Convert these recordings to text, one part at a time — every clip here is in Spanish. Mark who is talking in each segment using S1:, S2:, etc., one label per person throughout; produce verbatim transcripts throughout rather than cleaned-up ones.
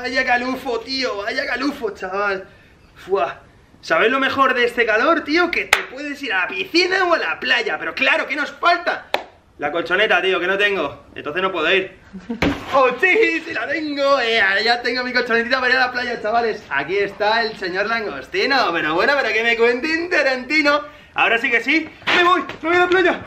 S1: Vaya calufo, tío, vaya calufo, chaval. Fua. ¿Sabes lo mejor de este calor, tío? Que te puedes ir a la piscina o a la playa. Pero claro, ¿qué nos falta? La colchoneta, tío, que no tengo. Entonces no puedo ir. ¡Oh, sí! ¡Sí la tengo! Eh, ya tengo mi colchonetita para ir a la playa, chavales. Aquí está el señor Langostino. Pero bueno, para que me cuenten Tarantino. Ahora sí que sí. ¡Me voy! ¡Me voy a la playa!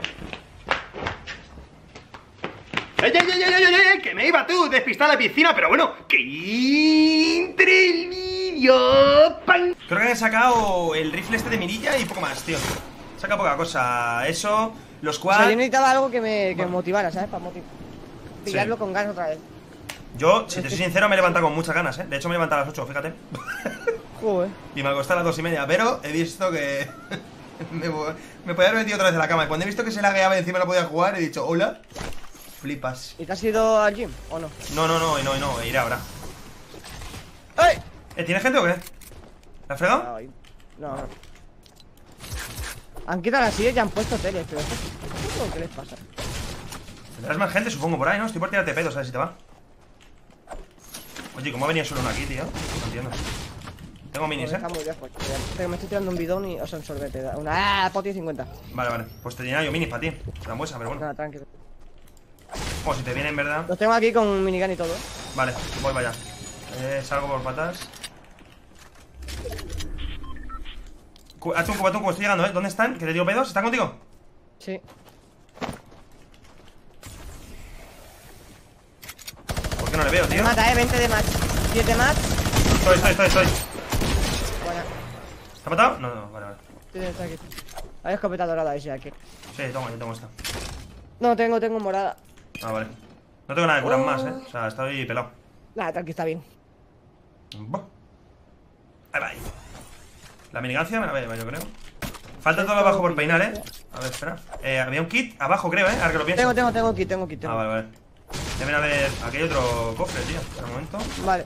S1: ¡Ey, ey, ey, ey, ey, ey! ¡Que me iba tú! Despistar a la piscina, pero bueno, que entre el vídeo. ¡Pam!
S2: Creo que han sacado el rifle este de mirilla y poco más, tío. Saca poca cosa. Eso, los
S3: O
S2: quad.
S3: sea, yo necesitaba algo que me, que me motivara, ¿sabes? Para motivar. Pillarlo
S2: Sí.
S3: con ganas otra vez.
S2: Yo, si te soy sincero, me he levantado con muchas ganas, ¿eh? De hecho, me he levantado a las ocho, fíjate.
S3: Joder.
S2: Y me acosté a las dos y media, pero he visto que... me, vo- me podía haber metido otra vez en la cama. Y cuando he visto que se lagueaba y encima no podía jugar, he dicho, hola. Flipas.
S3: ¿Y te has ido al gym o no?
S2: No, no, no, no, no, iré ahora.
S3: ¡Ay!
S2: ¿Eh, ¿Tienes gente o qué? ¿La has fregado?
S3: Ay, No, no. Han quitado las sillas y han puesto teles, pero esto- ¿qué les pasa?
S2: Tendrás más gente, supongo, por ahí, ¿no? Estoy por tirarte pedos, a ver si te va. Oye, ¿cómo ha venido solo uno aquí, tío? No entiendo. Tengo minis,
S3: Joder,
S2: ¿eh?
S3: está muy lejos. Pero me estoy tirando un bidón y... O sea, un sorbete. da- Una... ¡Ah! Poti cincuenta.
S2: Vale, vale. Pues te tenía yo minis para ti. Frambuesa, pero bueno.
S3: Nada, tranquilo.
S2: O si te viene en verdad.
S3: Los tengo aquí con minigun y todo.
S2: Vale, voy para allá. Eh, salgo por patas. Cu- Atunco, Atunco, estoy llegando, ¿eh? ¿Dónde están? ¿Que te digo pedos? ¿Están contigo?
S3: Sí.
S2: ¿Por qué no le veo,
S3: Me
S2: tío?
S3: mata, eh. veinte de match. siete match.
S2: Estoy, estoy, estoy, estoy.
S3: Bueno,
S2: ¿Te ha matado? No, no, vale, vale.
S3: sí, está aquí. Hay escopeta dorada ese aquí.
S2: Sí, toma, yo tengo esta.
S3: No, tengo, tengo morada.
S2: Ah, vale. No tengo nada de curar
S3: Oh.
S2: más, ¿eh? O sea, estoy pelado.
S3: Nada, tranqui, está bien.
S2: Buah. Ahí va. ahí. La minigancia me la veo, yo creo. Falta todo abajo por peinar, ¿eh? A ver, espera. Eh, había un kit abajo, creo, ¿eh? Ahora que lo pienso.
S3: Tengo, tengo, tengo kit, tengo kit. Tengo.
S2: Ah, vale, vale. Deben haber... Aquí hay otro cofre, tío. Espera un momento.
S3: Vale.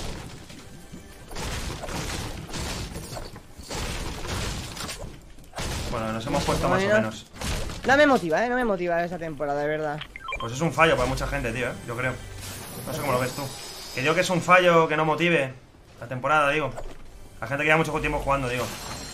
S2: Bueno, nos hemos puesto más o menos.
S3: No me motiva, eh. No me motiva esa temporada, de verdad.
S2: Pues es un fallo para mucha gente, tío, ¿eh? Yo creo. No sé cómo lo ves tú. Que digo que es un fallo que no motive la temporada, digo. La gente que lleva mucho tiempo jugando, digo.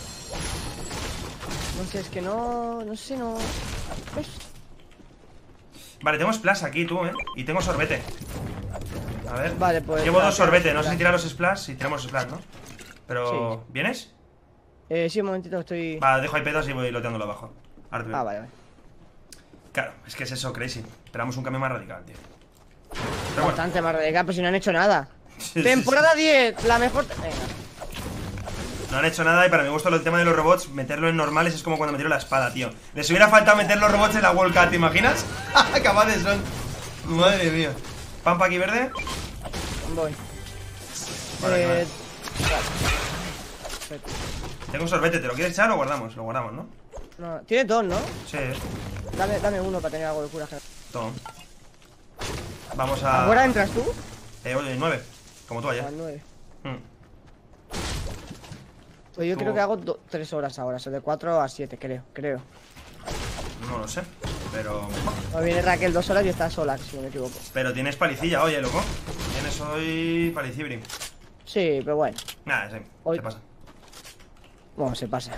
S3: No sé, es que no. No sé, no. ¿Ves?
S2: Vale, tengo splash aquí, tú, ¿eh? Y tengo sorbete. A ver.
S3: Vale, pues.
S2: Llevo dos
S3: espera,
S2: sorbetes,
S3: espera.
S2: no sé si tirar los splash. Si tiramos splash, ¿no? Pero...
S3: Sí.
S2: ¿Vienes?
S3: Eh, sí, un momentito, estoy.
S2: Va, dejo ahí pedos y voy loteándolo abajo. Ahora te veo.
S3: Ah, vale, vale.
S2: Claro, es que es eso, crazy. Esperamos un cambio más radical, tío. Pero bueno.
S3: Bastante más radical, pues si no han hecho nada.
S2: Sí, sí,
S3: Temporada diez, la mejor. Venga.
S2: No han hecho nada y para mi gusto el tema de los robots, meterlo en normales es como cuando metieron la espada, tío. Les hubiera faltado meter los robots en la World Cup, ¿te imaginas? Capaces son. Madre mía. Pampa aquí verde.
S3: Voy.
S2: Vale,
S3: eh,
S2: vale. Tengo un sorbete, ¿te lo quieres echar o guardamos? Lo guardamos, ¿no?
S3: no, tiene dos, ¿no?
S2: Sí,
S3: Dame, dame uno para tener algo de cura.
S2: toma. Vamos a...
S3: ¿Ahora entras tú?
S2: Eh, oye, nueve. Como tú
S3: A
S2: ayer.
S3: las nueve.
S2: Hmm.
S3: Pues yo
S2: Tú-
S3: creo que hago do- tres horas ahora, o sea, de cuatro a siete, creo, creo.
S2: No lo sé, pero...
S3: O viene Raquel dos horas y está sola, si no me equivoco.
S2: Pero tienes palicilla, oye, loco. Tienes hoy palicibri.
S3: Sí, pero bueno.
S2: Nada, sí,
S3: Hoy-
S2: ¿qué pasa?
S3: Bueno, se pasa.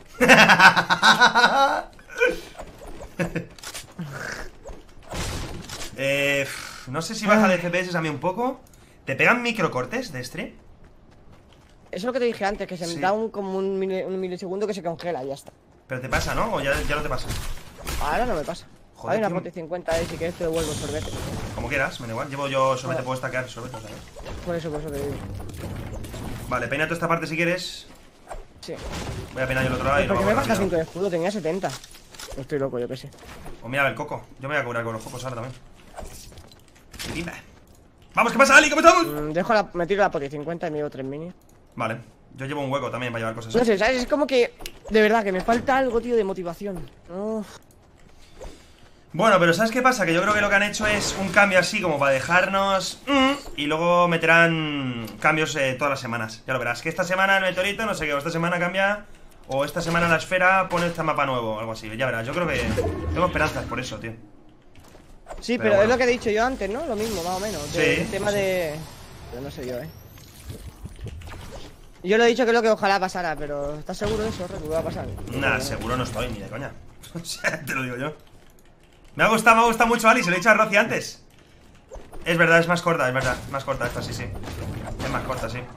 S2: eh, no sé si baja de F P S a mí un poco. ¿Te pegan microcortes de stream?
S3: Eso es lo que te dije antes, que se
S2: Sí.
S3: me da un, como un, mili- un milisegundo que se congela y ya está.
S2: Pero te pasa, ¿no? ¿O ya, ya no te pasa?
S3: Ahora no me pasa.
S2: Joder,
S3: Hay una
S2: tío.
S3: Poti cincuenta ahí, si quieres te devuelvo el sorbete.
S2: Como quieras, me da igual. Llevo yo sorbete,
S3: Vale.
S2: puedo estaquear sorbete, ¿sabes?
S3: Por eso, por eso te digo.
S2: Vale, peina toda esta parte si quieres.
S3: Sí.
S2: Voy a peinar yo el otro lado y lo
S3: ¿Por qué
S2: hago
S3: me baja
S2: rápido.
S3: cinco de escudo? Tenía setenta. Estoy loco, yo qué sé.
S2: O mira el coco. Yo me voy a curar con los cocos ahora también. Dime. Vamos, ¿qué pasa, Ali? ¿Cómo estamos?
S3: Mm, dejo la, me tiro la Poti cincuenta y me llevo tres mini.
S2: Vale, yo llevo un hueco también para llevar cosas.
S3: No sé, ¿sabes? Es como que, de verdad, que me falta algo, tío, de motivación. No.
S2: Bueno, pero ¿sabes qué pasa? Que yo creo que lo que han hecho es un cambio así como para dejarnos... mm, y luego meterán cambios eh, todas las semanas. Ya lo verás, que esta semana el meteorito, no sé qué, o esta semana cambia... O esta semana la esfera pone este mapa nuevo o algo así. Ya verás, yo creo que tengo esperanzas por eso, tío.
S3: Sí,
S2: Pero
S3: pero,
S2: bueno.
S3: es lo que he dicho yo antes, ¿no? Lo mismo, más o menos.
S2: Sí,
S3: de- el tema
S2: sí.
S3: de, Pero no sé yo, eh. Yo le he dicho que lo que ojalá pasara, pero ¿estás seguro de eso, Reku, que va a pasar?
S2: Nah, seguro no estoy, ni de coña. O sea, te lo digo yo. Me ha gustado, me ha gustado mucho Ali, se lo he dicho a Rosy antes. Es verdad, es más corta, es verdad. Más corta esta, sí, sí. Es más corta, sí.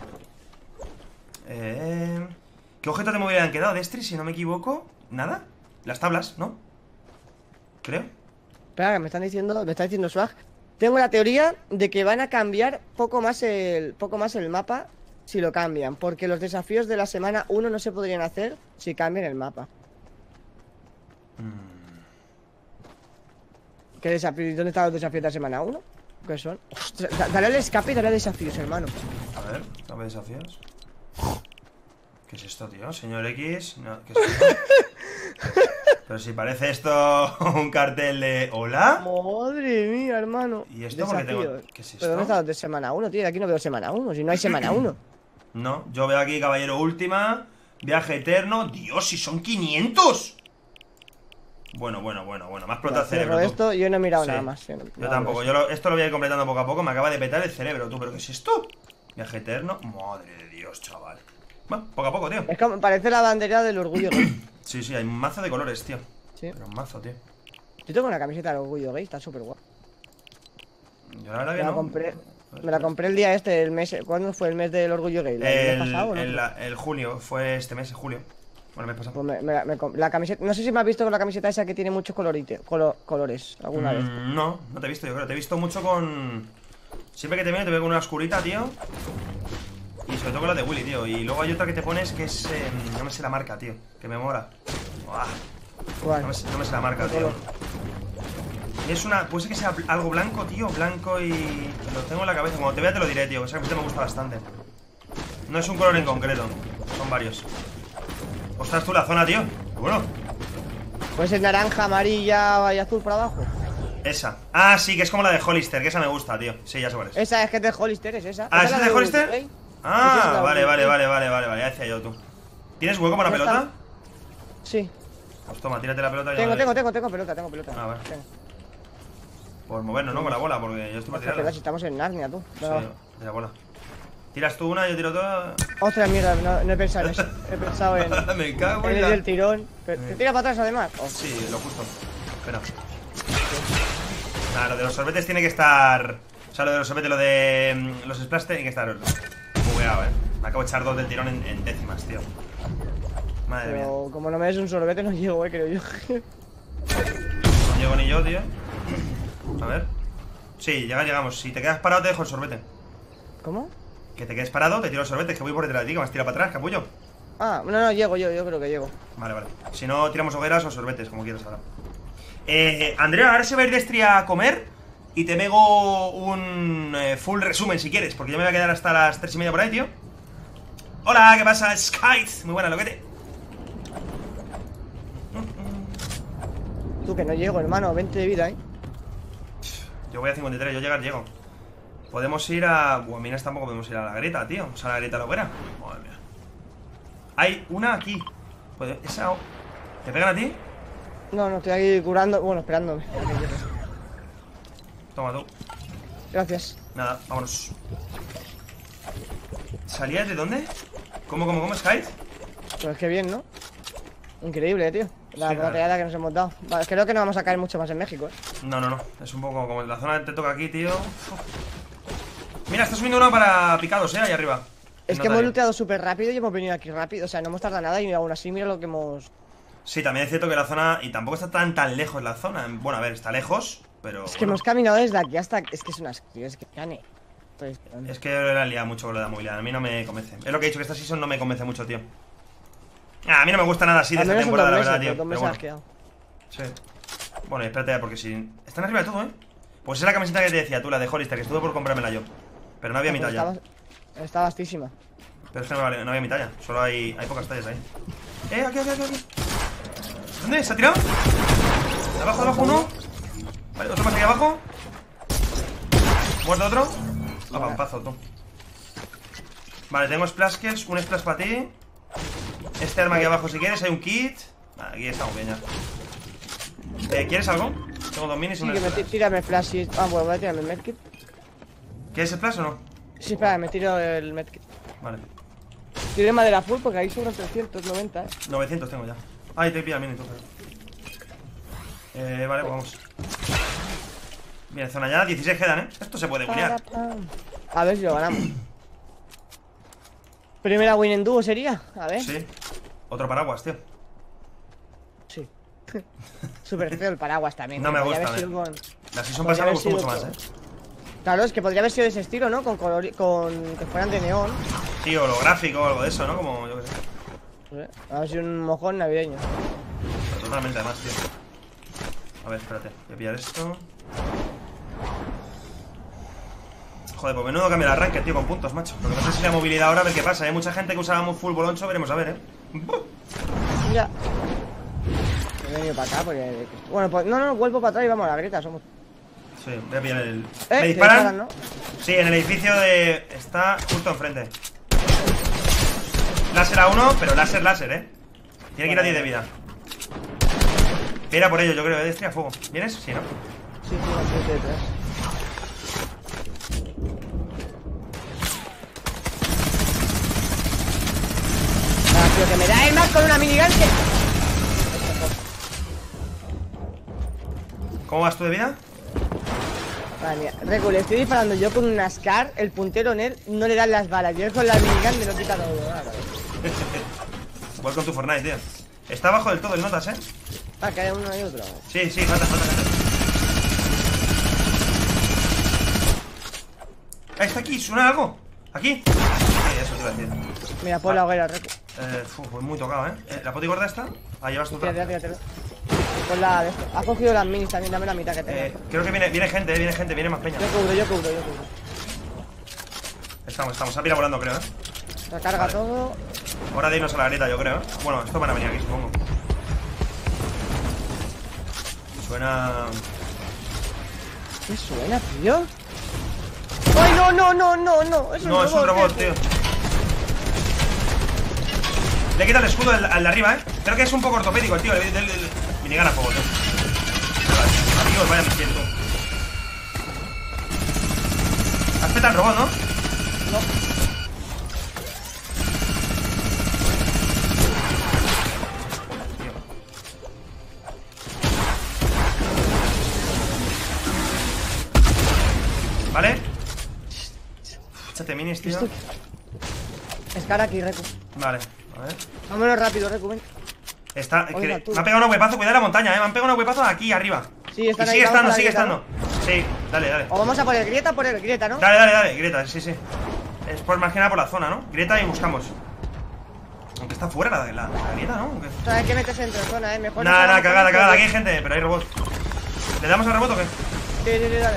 S2: Eh... ¿Qué objetos de movilidad han quedado, Destri, si no me equivoco? ¿Nada? Las tablas, ¿no? Creo.
S3: Espera, que me están diciendo, me está diciendo Swag. Tengo la teoría de que van a cambiar poco más el, poco más el mapa si lo cambian, porque los desafíos de la semana uno no se podrían hacer si cambian el mapa.
S2: Mm.
S3: ¿Qué desafío? ¿Dónde están los desafíos de la semana uno? ¿Qué son? Ostras, da- dale al escape y dale a desafíos, hermano.
S2: A ver, dame desafíos. ¿Qué es esto, tío? Señor X. No, ¿qué es esto? Pero si parece esto un cartel de hola.
S3: Madre mía, hermano.
S2: ¿Y esto por qué tengo-
S3: Desafíos.
S2: qué es
S3: ¿Pero dónde
S2: esto?
S3: están los de semana uno, tío? Aquí no veo semana uno, si no hay semana uno.
S2: No, yo veo aquí Caballero Última, Viaje Eterno. Dios, si son quinientos. Bueno, bueno, bueno, bueno. Me ha explotado el
S3: Cierro
S2: cerebro. tú.
S3: esto, yo no he mirado
S2: Sí.
S3: nada más. Yo, no-
S2: Yo
S3: no
S2: tampoco,
S3: hago
S2: yo lo- esto lo voy a ir completando poco a poco. Me acaba de petar el cerebro, tú. ¿Pero qué es esto? Viaje Eterno. Madre de Dios, chaval. Bueno, poco a poco, tío.
S3: eso. Es como, parece la bandera del orgullo gay.
S2: Sí, sí, hay un mazo de colores, tío.
S3: Sí.
S2: Pero un mazo, tío.
S3: Yo tengo una camiseta del orgullo gay, está súper guapa.
S2: Yo la verdad
S3: Me
S2: que
S3: la
S2: no.
S3: compré, me la compré el día este, el mes. ¿Cuándo fue el mes del orgullo gay? ¿El mes
S2: El,
S3: pasado, no?
S2: el, el junio, fue este mes, en julio. Bueno, el mes pasado.
S3: Pues me- me la- me com- la camiseta, no sé si me has visto con la camiseta esa que tiene muchos colorite, colo- colores alguna vez.
S2: Mm, no, no te he visto, yo creo. Te he visto mucho con. Siempre que te veo, te veo con una oscurita, tío. Y sobre todo con la de Willy, tío. Y luego hay otra que te pones que es. eh, no me sé la marca, tío. Que me mola. Buah,
S3: ¿Cuál?
S2: no, me, sé- no me sé la marca,
S3: ¿Qué
S2: tío.
S3: color?
S2: Y es una. Puede ser que sea bl- algo blanco, tío. Blanco y. Lo tengo en la cabeza. Cuando te vea te lo diré, tío. Esa camiseta me gusta bastante. No es un color en concreto. Son varios. Ostras, tú la zona, tío. Bueno.
S3: Pues es naranja, amarilla y azul por abajo.
S2: Esa. Ah, sí, que es como la de Hollister, que esa me gusta, tío. Sí, ya sé cuál es.
S3: Esa es que es de Hollister, es esa.
S2: Ah,
S3: Esa
S2: ¿esa es
S3: la
S2: de Hollister?
S3: Orgullo Gay.
S2: Ah,
S3: Esa es la
S2: vale,
S3: Orgullo
S2: vale,
S3: Gay.
S2: vale, vale, vale, vale, ya decía yo tú. ¿Tienes hueco para
S3: ¿Ya
S2: pelota?
S3: está? Sí.
S2: Pues toma, tírate la pelota y
S3: Tengo,
S2: ya
S3: tengo,
S2: me-
S3: tengo, tengo pelota, tengo pelota.
S2: Ah, vale.
S3: Tengo.
S2: Por movernos, ¿no? Con la bola, porque yo estoy para
S3: Ostras, pero
S2: tirarla.
S3: si estamos en Narnia, tú.
S2: Sí,
S3: No.
S2: de la bola. Tiras tú una, yo tiro toda.
S3: Ostras, mierda, no, no he pensado en eso. He pensado en,
S2: Me cago
S3: en
S2: en
S3: el
S2: la.
S3: del tirón. Pero, ¿te tira para atrás además? Oh,
S2: Sí, lo justo. Espera. Nada, lo de los sorbetes tiene que estar. O sea, lo de los sorbetes, lo de mm, los splash tiene que estar bugueado, eh. Me acabo de echar dos del tirón en, en décimas, tío. Madre mía.
S3: pero como no me des un sorbete no llego, eh, creo yo.
S2: No llego ni yo, tío. A ver. Sí, llega, llegamos. Si te quedas parado, te dejo el sorbete.
S3: ¿Cómo?
S2: Que te quedes parado, te tiro el sorbete. Es que voy por detrás de ti, que me has tirado para atrás, capullo.
S3: Ah, no, no, llego yo, yo creo que llego.
S2: Vale, vale. Si no, tiramos hogueras o sorbetes, como quieras ahora. Eh, Andrea, ahora se va a ir Destri a comer. Y te pego un eh, full resumen si quieres, porque yo me voy a quedar hasta las tres y media por ahí, tío. Hola, ¿qué pasa? Skype. Muy buena, loquete.
S3: Tú que no llego, hermano, veinte de vida, eh.
S2: Yo voy a cincuenta y tres, yo llegar llego. Podemos ir a... Buah, minas tampoco podemos ir a la grieta, tío. O sea, a la grieta la hoguera. Madre mía. Hay una aquí. Puede- Esa... ¿Te pegan a ti?
S3: No, no, estoy aquí curando, bueno, esperándome. a que llegues.
S2: Toma tú.
S3: Gracias.
S2: Nada, vámonos. ¿Salías de dónde? ¿Cómo, cómo, cómo, Skype?
S3: Pues qué bien, ¿no? Increíble, tío. La
S2: Sí, claro.
S3: batallada que nos hemos dado. Vale, creo que no vamos a caer mucho más en México, eh.
S2: No, no, no. Es un poco como la zona que te toca aquí, tío. Mira, está subiendo uno para picados, eh, ahí arriba.
S3: Es
S2: No
S3: que
S2: te
S3: hemos
S2: hallo.
S3: looteado súper rápido y hemos venido aquí rápido. O sea, no hemos tardado nada y aún así mira lo que hemos...
S2: Sí, también es cierto que la zona... Y tampoco está tan tan lejos la zona. Bueno, a ver, está lejos, pero...
S3: Es que
S2: bueno.
S3: hemos caminado desde aquí hasta... Es que es unas... Es que cane. Estoy...
S2: Es que la he liado mucho con lo de la movilidad. A mí no me convence. Es lo que he dicho, que esta season no me convence mucho, tío. Ah, a mí no me gusta nada así de
S3: Al
S2: esta
S3: menos en
S2: temporada,
S3: dos
S2: la
S3: meses,
S2: verdad, tío.
S3: dos meses
S2: Pero
S3: has
S2: bueno.
S3: quedado.
S2: Sí. Bueno, espérate, porque si... Están arriba de todo, ¿eh? Pues es la camiseta que te decía tú, la de Hollister, que estuve por comprármela yo. Pero no había mi
S3: Pues
S2: talla.
S3: Está, está vastísima.
S2: Pero es que no, vale, no había mi talla. Solo hay, hay pocas tallas ahí. Eh, aquí, aquí, aquí, aquí. ¿Dónde? ¿Se ha tirado? ¿De abajo, de abajo uno? Vale, otro más aquí abajo. ¿Muerto otro? Ah,
S3: Vale.
S2: pampazo, tú. Vale, tengo splash kills, un splash para ti. Este arma aquí abajo si quieres, hay un kit. Vale, aquí estamos bien ya. Eh, ¿Quieres algo? Tengo dos minis y
S3: Sí,
S2: un
S3: que me
S2: splash.
S3: tírame flash y... Ah, bueno, voy a tirarme el medkit.
S2: ¿Quieres splash o no?
S3: Sí, espera, me tiro el medkit.
S2: Vale.
S3: Tiro madera full porque ahí sobran trescientos noventa, eh.
S2: novecientos tengo ya. Ahí te pilla el mini, tú, pero... Eh, vale, pues vamos. Bien, zona ya, dieciséis quedan, ¿eh? Esto se puede bulear.
S3: A ver si lo ganamos. Primera win en dúo sería, a ver.
S2: Sí. Otro paraguas, tío.
S3: Sí. Súper feo el paraguas también.
S2: No me
S3: Podría
S2: gusta,
S3: haber sido
S2: eh.
S3: con-
S2: La season
S3: podría
S2: pasada me
S3: haber
S2: gustó
S3: sido
S2: mucho más,
S3: con-
S2: ¿eh?
S3: Claro, es que podría haber sido de ese estilo, ¿no? Con color... con que fueran de neón.
S2: Sí, holográfico o algo de eso, ¿no? Como, yo qué sé.
S3: No sé, a ver si un mojón navideño.
S2: Pero totalmente, además, tío. A ver, espérate. Voy a pillar esto. Joder, pues menudo cambia el arranque, tío, con puntos, macho. Lo que pasa es que la movilidad ahora, a ver qué pasa. Hay mucha gente que usábamos full boloncho, veremos a ver, ¿eh?
S3: Ya. He venido para acá porque... Bueno, pues no, no, vuelvo para atrás y vamos a la grieta, somos...
S2: Sí, voy a pillar el...
S3: Eh,
S2: ¿Me
S3: te
S2: disparan?
S3: disparan, ¿no?
S2: Sí, en el edificio de... Está justo enfrente. Láser a uno, pero láser, láser, ¿eh? Tiene que ir a diez de vida. Era por ello, yo creo, ¿eh? Estoy a fuego. ¿Vienes? Sí, ¿no?
S3: Sí, sí, no, sí, sí, sí. Ah, tío, que me da el más con una minigun que...
S2: ¿Cómo vas tú de vida?
S3: Madre mía, Recu, le estoy disparando yo con una Scar, el puntero en él no le dan las balas. Yo con la minigun me lo quita todo. Ah, vale.
S2: Igual con tu Fortnite, tío. Está abajo del todo el notas, ¿eh?
S3: Ah, que hay uno y otro.
S2: Sí, sí, falta, falta, falta. Ah, está aquí, ¿suena algo? ¿Aquí? Sí, eso te iba a decir.
S3: Mira, pon la hoguera, Recu.
S2: Eh, uf, pues muy tocado, ¿eh? Eh, ¿La poti gorda está? Ah, llevas tu otra.
S3: Tírate, tírate. Pon la de esto. Has cogido las minis también, dame la mitad que tengo.
S2: Eh, creo que viene, viene gente, eh, viene gente, viene más peña.
S3: Yo cubro, yo cubro, yo cubro.
S2: Estamos, estamos. Se ha pirado volando, creo, ¿eh?
S3: Recarga
S2: Vale.
S3: todo.
S2: Hora de irnos a la grieta, yo creo, ¿eh? Bueno, estos van a venir aquí, supongo. Suena...
S3: ¿Qué suena, tío? ¡Ay, no, no, no, no, no! Es un
S2: No,
S3: robot,
S2: es un robot,
S3: tío.
S2: tío. Le quita el escudo al, al de arriba, ¿eh? Creo que es un poco ortopédico el tío. Le, le, le, le... Minigun a fuego, tío. Vale, amigos, vaya misil, tú. Has petado el robot, ¿no?
S3: No.
S2: Tío. ¿Vale? Échate minis, tío.
S3: Esto- Scar aquí, Recu.
S2: Vale, a ver.
S3: Vámonos rápido, Recu, ven.
S2: Está,
S3: Oiga,
S2: que-
S3: tú.
S2: me ha pegado un huepazo, cuidado la montaña, eh. Me han pegado un huepazo aquí arriba.
S3: Sí,
S2: Y
S3: están ahí,
S2: sigue
S3: vamos a
S2: estando,
S3: la
S2: sigue
S3: grieta,
S2: estando. Sí, dale, dale.
S3: O vamos a por el grieta, por el grieta, ¿no?
S2: Dale, dale, dale, Grieta, sí, sí. Es por más que nada por la zona, ¿no? Grieta y buscamos. Aunque está fuera la, la, la grieta, ¿no? Aunque...
S3: O sea, hay que meterse entre zona, eh. Mejor.
S2: Nada,
S3: no
S2: nada,
S3: se
S2: cagada,
S3: haga-
S2: cagada. Aquí hay gente, pero hay robot. ¿Le damos al robot o qué?
S3: Sí, sí, sí, dale.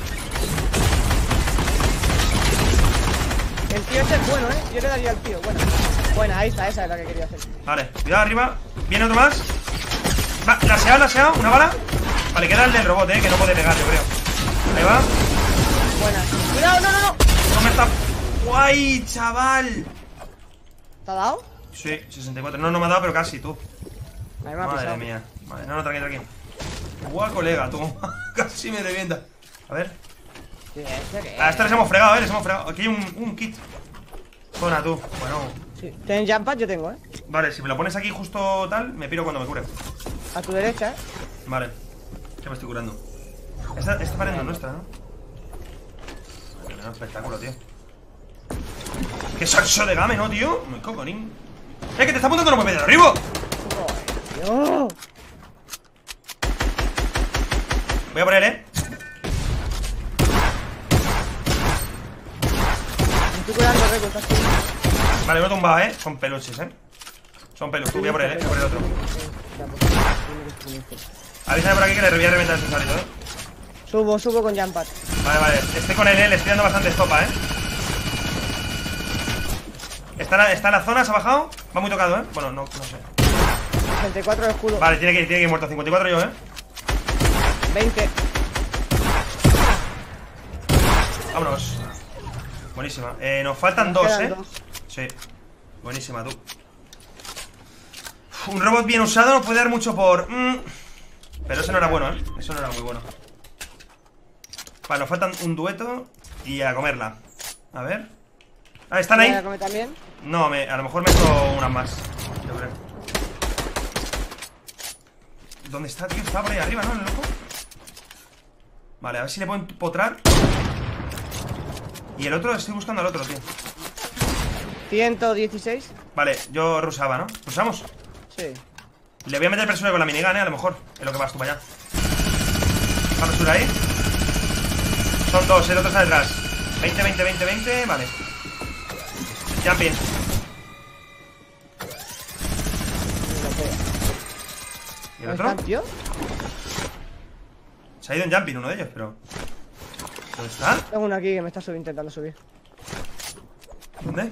S3: El tío ese es bueno, eh. Yo le daría al tío, bueno. Buena, ahí está, esa es la que quería hacer.
S2: Vale, cuidado arriba. Viene otro más. Va, laseado, laseado, una bala. Vale, queda el del robot, eh, que no puede pegar, yo creo. Ahí va.
S3: Buena. Cuidado, no, no, no.
S2: No me está. ¡Guay, chaval!
S3: ¿Te ha dado?
S2: Sí, sesenta y cuatro. No, no me ha dado, pero casi, tú.
S3: A mí me ha
S2: Madre
S3: pisado.
S2: mía. Vale, no, no, tranqui, tranqui. Guau, colega, tú. Casi me revienta. A ver.
S3: Sí, este que-
S2: A esta les hemos fregado, eh, les hemos fregado. Aquí hay un, un kit. Zona, tú. Bueno.
S3: Sí. ¿Tienes jump pad? Yo tengo, eh.
S2: Vale, si me lo pones aquí justo tal, me piro cuando me cure.
S3: A tu derecha, eh.
S2: Vale. Ya me estoy curando. Esta, esta pared no es nuestra, ¿no? Menudo espectáculo, tío. ¡Qué salso de game, ¿no, tío? Me coconín. ¡Eh, que te está apuntando un P de arriba!
S3: ¡Oh!
S2: Voy a poner, ¿eh?
S3: Me estoy curando, Recu, estás tú.
S2: Vale, uno tumbado, ¿eh? Son peluches, ¿eh? Son peluches. Voy a por él, ¿eh? Voy a por el otro. Avísame por aquí que le voy a reventar ese salito, ¿eh?
S3: Subo, subo con jump pad.
S2: Vale, vale. Estoy con él, ¿eh? Le estoy dando bastante estopa, ¿eh? ¿Está en la, está en la zona? ¿Se ha bajado? Va muy tocado, ¿eh? Bueno, no, no sé.
S3: sesenta y cuatro de escudo.
S2: Vale, tiene que ir, tiene que ir muerto. cincuenta y cuatro yo, ¿eh?
S3: veinte.
S2: Vámonos. Buenísima. Eh, nos faltan
S3: Nos
S2: dos,
S3: quedan
S2: ¿eh?
S3: dos.
S2: Sí. Buenísima, tú. Un robot bien usado no puede dar mucho por... Mm. Pero eso no era bueno, ¿eh? Eso no era muy bueno. Vale, nos faltan un dueto y a comerla. A ver. Ah, ¿están ahí?
S3: ¿Me voy a comer también?
S2: No, me, a lo mejor meto unas más. Yo creo. ¿Dónde está, tío? Está por ahí arriba, ¿no? ¿El loco? Vale, a ver si le puedo empotrar. Y el otro, estoy buscando al otro, tío.
S3: ciento dieciséis.
S2: Vale, yo rusaba, ¿no? ¿Rusamos?
S3: Sí.
S2: Le voy a meter persona con la minigun, ¿eh? A lo mejor. Es lo que vas tú para allá. ¿Va persona ahí? Son dos, el otro está detrás. veinte, veinte, veinte, veinte. Vale. Jumping. ¿Y el
S3: ¿Dónde
S2: otro?
S3: están, tío?
S2: Se ha ido en jumping uno de ellos, pero... ¿Dónde está?
S3: Tengo uno aquí que me está subiendo, intentando subir.
S2: ¿Dónde?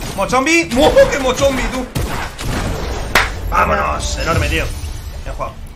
S2: ¡Mochombi! ¡Oh, qué mochombi, tú! ¡Vámonos! Enorme, tío. Bien jugado.